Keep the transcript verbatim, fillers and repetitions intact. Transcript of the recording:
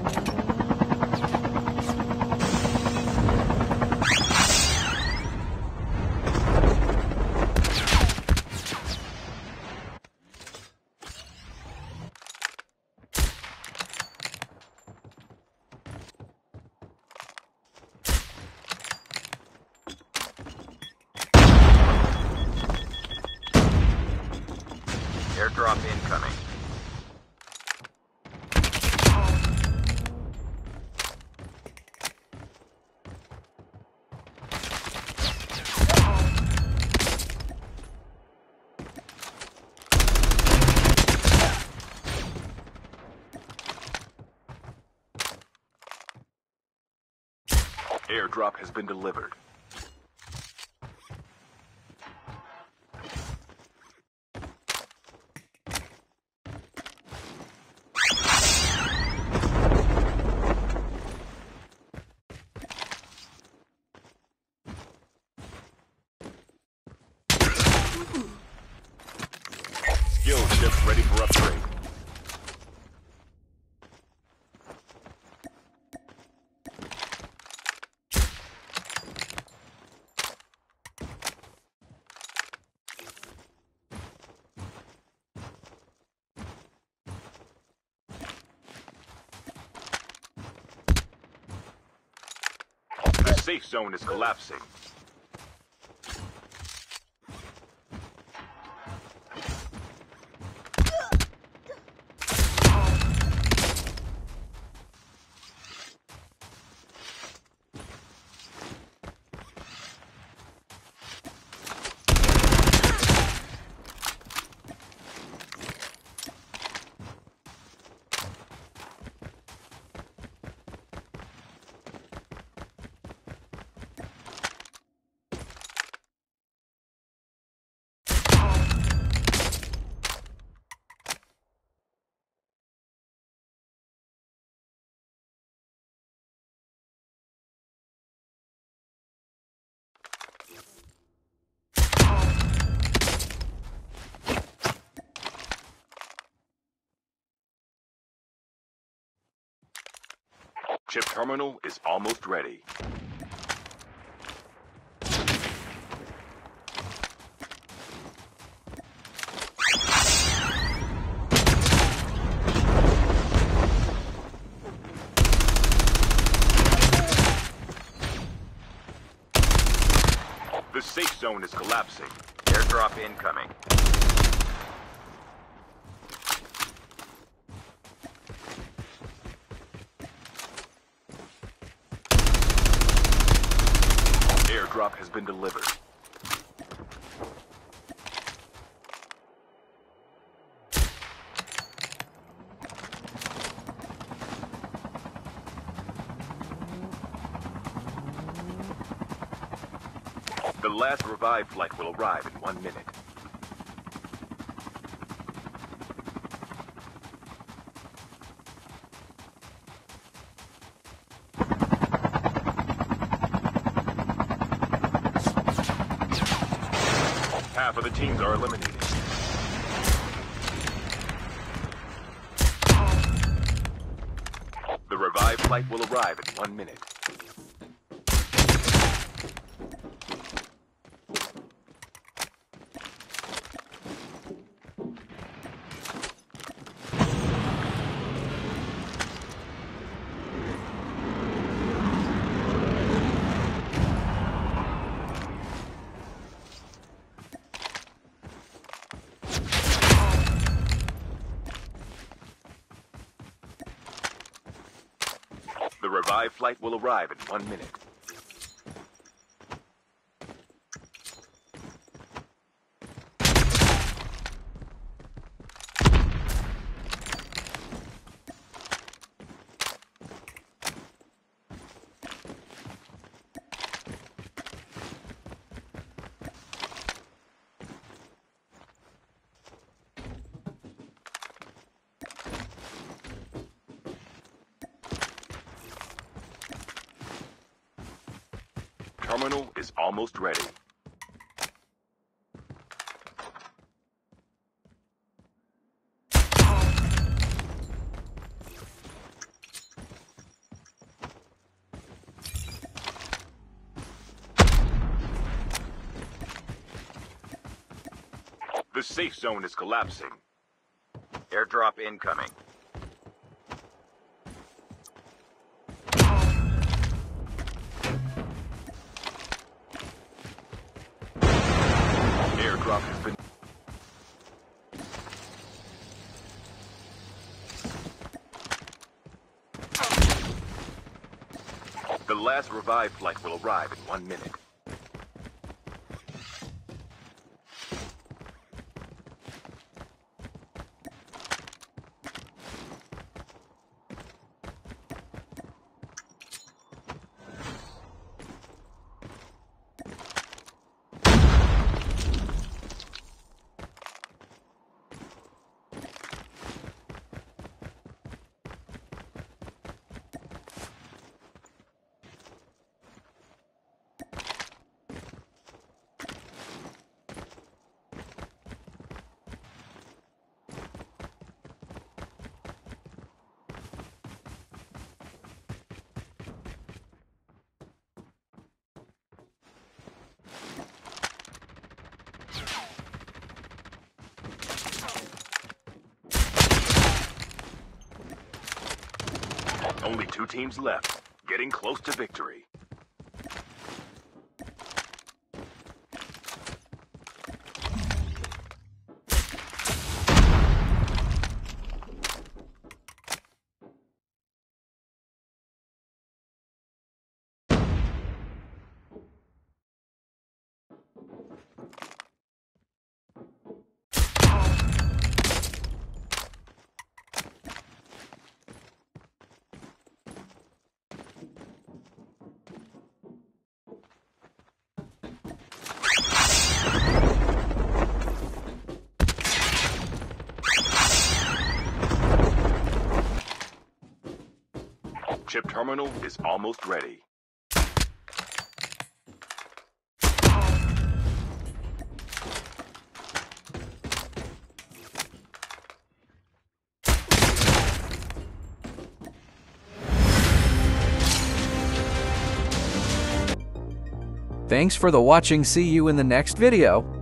Airdrop incoming. Airdrop has been delivered. Skill ship ready for upgrade. The safe zone is collapsing. Chip terminal is almost ready. The safe zone is collapsing. Airdrop incoming. Airdrop has been delivered. The last revived flight will arrive in one minute. Half of the teams are eliminated. The revived flight will arrive in one minute. The revived flight will arrive in one minute. Terminal is almost ready. The safe zone is collapsing. Airdrop incoming. Airdrop has been... The last revived flight will arrive in one minute. Only two teams left, getting close to victory. Chip terminal is almost ready. Thanks for the watching. See you in the next video.